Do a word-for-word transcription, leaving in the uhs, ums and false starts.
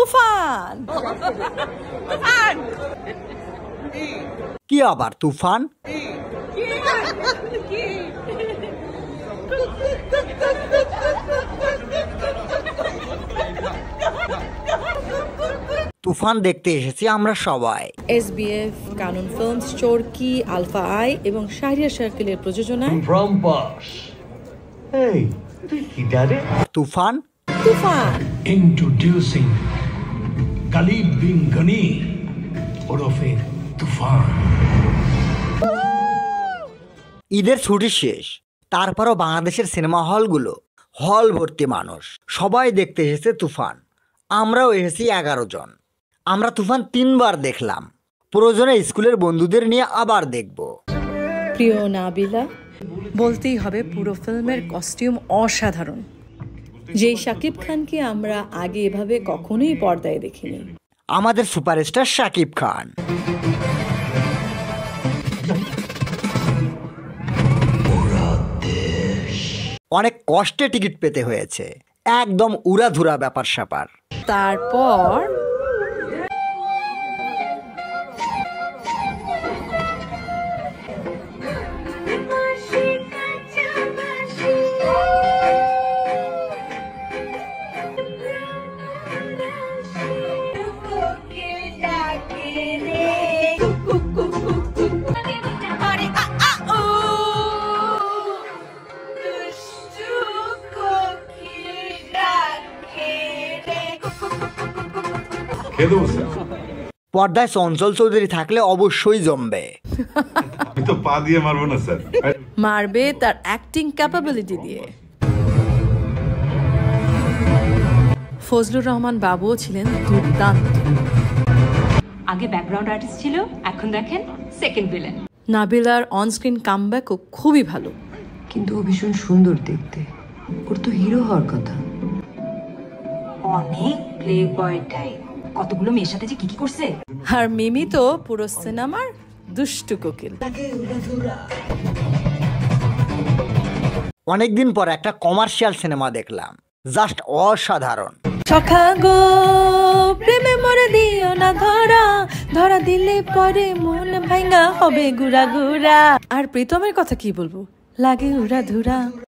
তুফান। তুফান কি আবার তুফান? তুফান দেখতে এসেছি আমরা সবাই। এসবিএফ, কানুন ফিল্মস, চরকি, আলফা আই এবং শাহরিয়ার সার্কেলের প্রযোজনায় তুফান। তুফান Introducing Khalid bin Ghani ওরফে তুফান। ঈদের ছুটি শেষ, তারপরও বাংলাদেশের সিনেমা হলগুলো হল ভর্তি মানুষ, সবাই দেখতে এসেছে তুফান। আমরাও এসেছি এগারো জন। আমরা তুফান তিনবার দেখলাম, প্রয়োজনে স্কুলের বন্ধুদের নিয়ে আবার দেখব। প্রিয় নাবিলা, বলতেই হবে পুরো ফিল্মের কস্টিউম অসাধারণ। যেই শাকিব খানকে আমরা আগে এভাবে কখনোই পর্দায় দেখিনি। আমাদের সুপারস্টার শাকিব খান। অনেক কষ্টে টিকিট পেতে হয়েছে, একদম উড়াধুরা ব্যাপার স্যাপার। তারপর পর্দায় চঞ্চল চৌধুরী থাকলে অবশ্যই জমবে। মারবে তার অ্যাক্টিং ক্যাপাবিলিটি দিয়ে। ফজলুর রহমান বাবুও ছিলেন দুর্দান্ত। আগে ব্যাকগ্রাউন্ড আর্টিস্ট ছিল, এখন দেখেন সেকেন্ড ভিলেন। নাবিলার অনস্ক্রিন কামব্যাকও খুবই ভালো, কিন্তু ও ভীষণ সুন্দর দেখতে। ওর তো হিরো হওয়ার কথা। অনেক প্লে বয় টাইপ, কতগুলো মেয়ের সাথে যে কি কি করছে। আর মিমি তো পুরো সিনেমার দুষ্টু কোকিল। অনেকদিন পর একটা কমার্শিয়াল সিনেমা দেখলাম, জাস্ট অসাধারণ। সখা গো প্রেমে মরে দিও না ধরা, ধরা দিলে পরে মন ভাঙা হবে গুড়া গুড়া। আর প্রীতমের কথা কি বলবো, লাগে উড়া ধুরা।